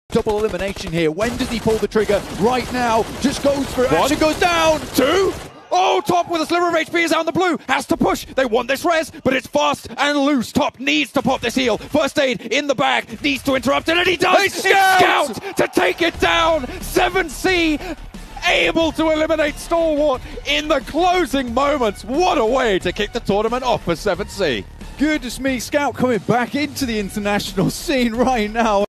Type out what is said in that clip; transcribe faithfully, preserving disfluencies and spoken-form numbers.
Double elimination here. When does he pull the trigger? Right now. Just goes for it. One goes down. Two. Oh, Top with a sliver of H P is out in the blue. Has to push. They want this res, but it's fast and loose. Top needs to pop this heal. First aid in the bag. Needs to interrupt it, and he does. It's Scout! Scout to take it down. seven C able to eliminate Stalwart in the closing moments. What a way to kick the tournament off for seven C. Goodness me, Scout coming back into the international scene right now.